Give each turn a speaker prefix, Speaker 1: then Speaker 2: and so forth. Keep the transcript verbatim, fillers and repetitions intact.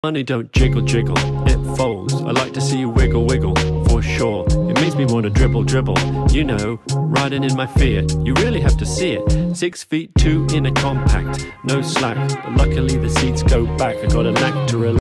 Speaker 1: Money don't jiggle jiggle, it folds. I like to see you wiggle wiggle, for sure. It makes me want to dribble dribble, you know, riding in my Fiat. You really have to see it. Six feet two in a compact, no slack, but luckily the seats go back. I got a knack to relax.